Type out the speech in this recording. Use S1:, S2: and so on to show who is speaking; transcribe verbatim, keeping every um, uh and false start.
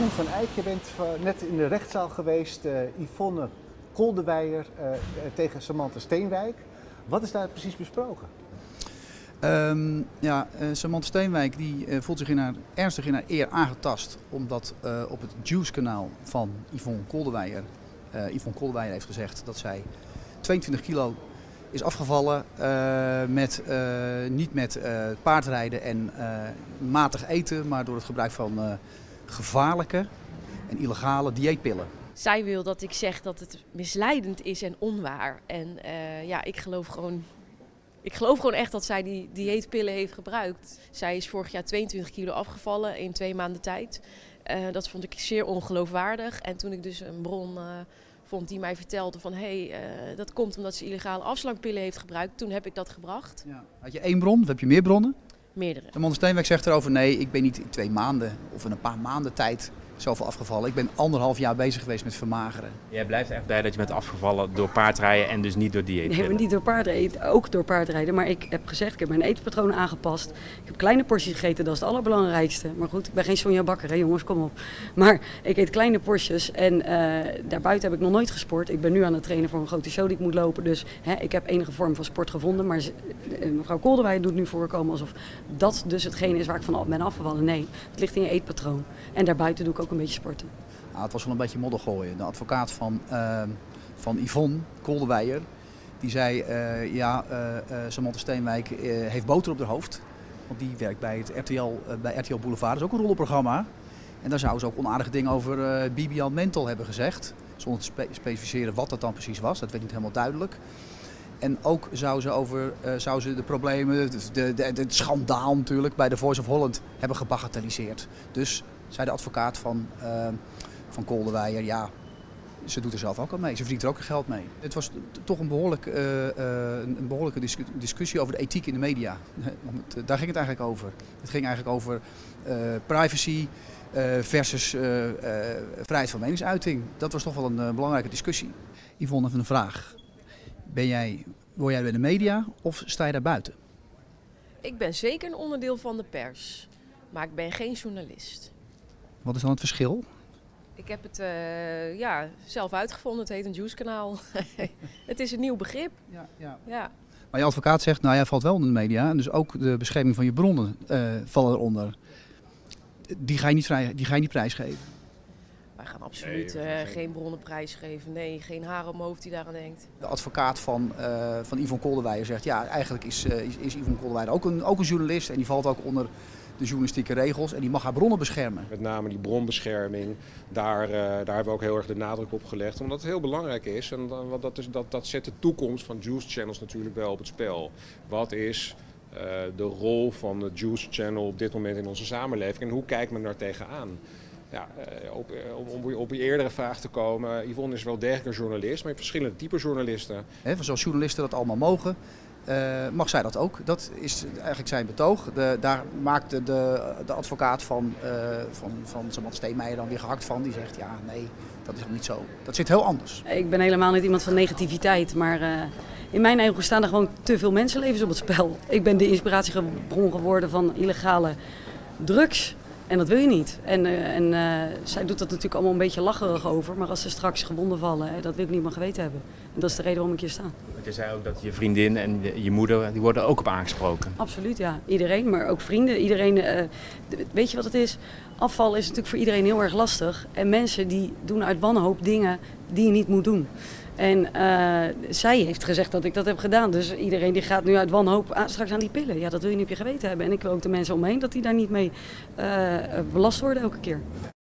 S1: Koen van Eyck, je bent net in de rechtszaal geweest, uh, Yvonne Koldewijer uh, tegen Samantha Steenwijk. Wat is daar precies besproken?
S2: Um, ja, uh, Samantha Steenwijk die, uh, voelt zich in haar, ernstig in haar eer aangetast omdat uh, op het Juice-kanaal van Yvonne Koldewijer, uh, Yvonne Koldewijer heeft gezegd dat zij tweeëntwintig kilo is afgevallen, uh, met, uh, niet met uh, paardrijden en uh, matig eten, maar door het gebruik van uh, gevaarlijke en illegale dieetpillen.
S3: Zij wil dat ik zeg dat het misleidend is en onwaar. En uh, ja, ik geloof gewoon... Ik geloof gewoon echt dat zij die dieetpillen heeft gebruikt. Zij is vorig jaar tweeëntwintig kilo afgevallen in twee maanden tijd. Uh, dat vond ik zeer ongeloofwaardig. En toen ik dus een bron uh, vond die mij vertelde van... hé, hey, uh, dat komt omdat ze illegale afslankpillen heeft gebruikt. Toen heb ik dat gebracht.
S2: Ja. Had je één bron of heb je meer bronnen?
S3: Meerdere.
S2: Samantha Steenwijk zegt erover, nee, ik ben niet in twee maanden of in een paar maanden tijd zoveel afgevallen. Ik ben anderhalf jaar bezig geweest met vermageren.
S4: Jij blijft echt blij dat je bent afgevallen door paardrijden en dus niet door dieet?
S5: Nee, maar niet door paardrijden, ook door paardrijden. Maar ik heb gezegd, ik heb mijn eetpatroon aangepast. Ik heb kleine porties gegeten, dat is het allerbelangrijkste. Maar goed, ik ben geen Sonja Bakker, hè jongens, kom op. Maar ik eet kleine porties en uh, daarbuiten heb ik nog nooit gesport. Ik ben nu aan het trainen voor een grote show die ik moet lopen. Dus hè, ik heb enige vorm van sport gevonden. Maar uh, mevrouw Koldewijer doet nu voorkomen alsof dat dus hetgene is waar ik van ben afgevallen. Nee, het ligt in je eetpatroon. En daarbuiten doe ik ook een beetje sporten.
S2: Nou, het was wel een beetje modder gooien. De advocaat van, uh, van Yvonne Koldewijer, die zei, uh, ja, uh, uh, Samantha Steenwijk uh, heeft boter op haar hoofd. Want die werkt bij, het R T L, uh, bij R T L Boulevard, dat is ook een rollenprogramma. En daar zou ze ook onaardige dingen over uh, Bibian Mentel hebben gezegd. Zonder te spe specificeren wat dat dan precies was, dat werd niet helemaal duidelijk. En ook zou ze, over, uh, zou ze de problemen, de, de, de, het schandaal natuurlijk bij The Voice of Holland hebben gebagatelliseerd. Dus zei de advocaat van, uh, van Koldewijer, ja, ze doet er zelf ook al mee. Ze verdient er ook geld mee. Het was toch een, behoorlijk, uh, uh, een behoorlijke discu discussie over de ethiek in de media. Daar ging het eigenlijk over. Het ging eigenlijk over uh, privacy uh, versus uh, uh, vrijheid van meningsuiting. Dat was toch wel een uh, belangrijke discussie. Yvonne, even een vraag. Ben jij, word jij bij de media of sta je daar buiten?
S3: Ik ben zeker een onderdeel van de pers, maar ik ben geen journalist.
S2: Wat is dan het verschil?
S3: Ik heb het uh, ja, zelf uitgevonden, het heet een Juice-kanaal. Het is een nieuw begrip.
S2: Ja, ja.
S3: Ja.
S2: Maar je advocaat zegt, nou jij valt wel onder de media en dus ook de bescherming van je bronnen uh, vallen eronder. Die ga je niet, vrij, die ga je niet prijsgeven?
S3: Wij gaan absoluut nee, uh, geen... geen bronnen prijsgeven. Nee, geen haar op mijn hoofd die daaraan denkt.
S2: De advocaat van, uh, van Yvonne Koldewijer zegt, ja, eigenlijk is, uh, is, is Yvonne Koldewijer ook een, ook een journalist en die valt ook onder de journalistieke regels en die mag haar bronnen beschermen.
S6: Met name die bronbescherming, daar, uh, daar hebben we ook heel erg de nadruk op gelegd, omdat het heel belangrijk is. En uh, dat, is, dat, dat zet de toekomst van Juice Channels natuurlijk wel op het spel. Wat is uh, de rol van de Juice Channel op dit moment in onze samenleving en hoe kijkt men daar tegenaan? Ja, op, om op je eerdere vraag te komen, Yvonne is wel degelijk een journalist, maar je hebt verschillende typen journalisten.
S2: He, zoals journalisten dat allemaal mogen, uh, mag zij dat ook. Dat is eigenlijk zijn betoog. De, daar maakte de, de advocaat van, uh, van, van Samantha Steenwijk dan weer gehakt van. Die zegt, ja nee, dat is nog niet zo. Dat zit heel anders.
S5: Ik ben helemaal niet iemand van negativiteit, maar uh, in mijn ogen staan er gewoon te veel mensenlevens op het spel. Ik ben de inspiratiebron geworden van illegale drugs. En dat wil je niet. En, uh, en uh, zij doet dat natuurlijk allemaal een beetje lacherig over. Maar als ze straks gewonden vallen, hè, dat wil ik niet meer geweten hebben. En dat is de reden waarom ik hier sta.
S4: Want je zei ook dat je vriendin en je moeder, die worden ook op aangesproken.
S5: Absoluut, ja. Iedereen, maar ook vrienden. Iedereen, uh, weet je wat het is? Afval is natuurlijk voor iedereen heel erg lastig. En mensen die doen uit wanhoop dingen die je niet moet doen. En uh, zij heeft gezegd dat ik dat heb gedaan. Dus iedereen die gaat nu uit wanhoop aan, straks aan die pillen. Ja, dat wil je niet op je geweten hebben. En ik wil ook de mensen om me heen dat die daar niet mee uh, belast worden elke keer.